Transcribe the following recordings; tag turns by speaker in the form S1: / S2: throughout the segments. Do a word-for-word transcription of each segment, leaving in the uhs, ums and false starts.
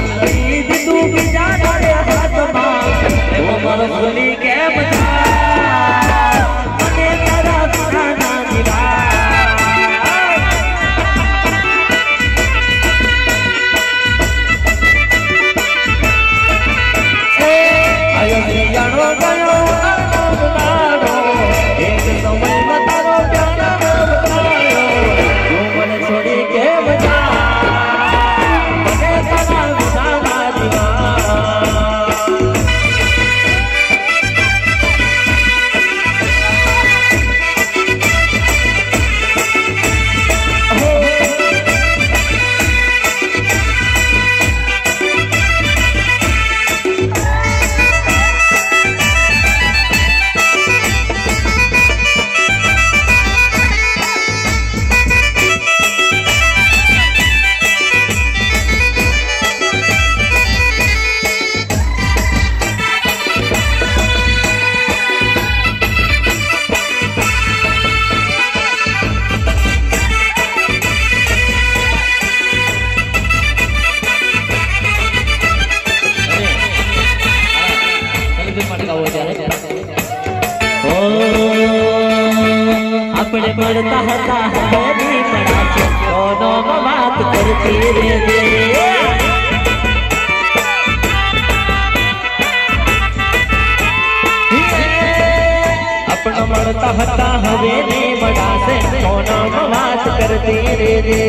S1: अपने पड़ता हता है भी बड़ा दोनों में बात करती रे दे अपना पड़ता हता हवे भी बड़ा से दोनों में बात करती रे दे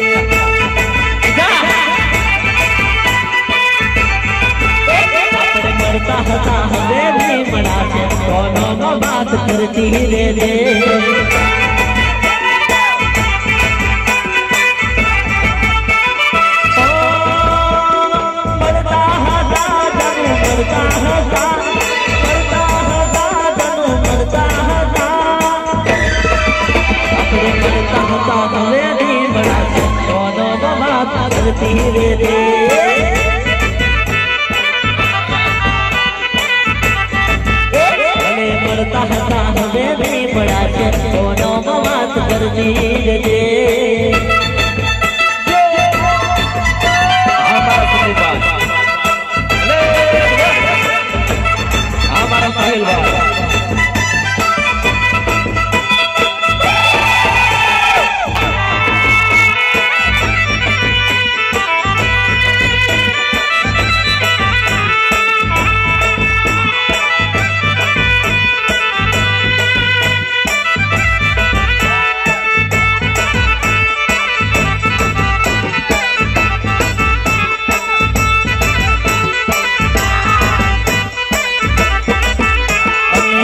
S1: अपने पड़ता हता हवे भी बड़ा से दोनों में बात करती रे दे धीरे रे मरता हता हमें भी बड़ा दोनों बात कर धीरे रे